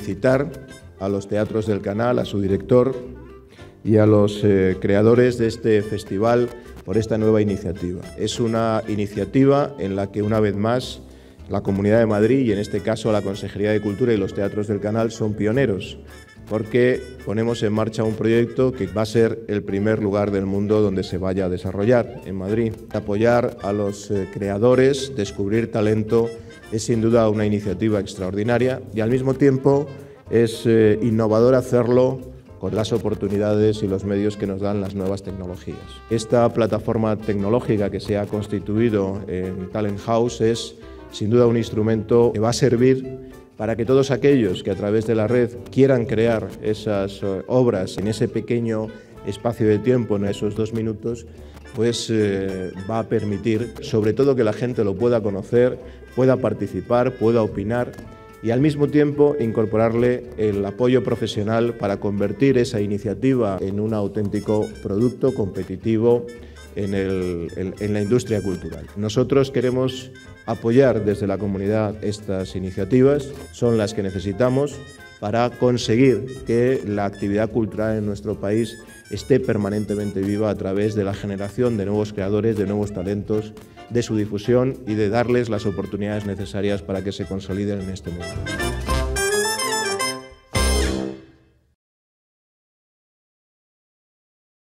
felicitar a los teatros del canal, a su director y a los creadores de este festival por esta nueva iniciativa. Es una iniciativa en la que una vez más la Comunidad de Madrid y en este caso la Consejería de Cultura y los teatros del canal son pioneros, porque ponemos en marcha un proyecto que va a ser el primer lugar del mundo donde se vaya a desarrollar, en Madrid. Apoyar a los creadores, descubrir talento, es sin duda una iniciativa extraordinaria y al mismo tiempo es innovador hacerlo con las oportunidades y los medios que nos dan las nuevas tecnologías. Esta plataforma tecnológica que se ha constituido en Talent House es sin duda un instrumento que va a servir para que todos aquellos que a través de la red quieran crear esas obras en ese pequeño espacio de tiempo, en esos 2 minutos, pues va a permitir sobre todo que la gente lo pueda conocer, pueda participar, pueda opinar y al mismo tiempo incorporarle el apoyo profesional para convertir esa iniciativa en un auténtico producto competitivo en la industria cultural. Nosotros queremos apoyar desde la comunidad estas iniciativas, son las que necesitamos para conseguir que la actividad cultural en nuestro país esté permanentemente viva a través de la generación de nuevos creadores, de nuevos talentos, de su difusión y de darles las oportunidades necesarias para que se consoliden en este mundo.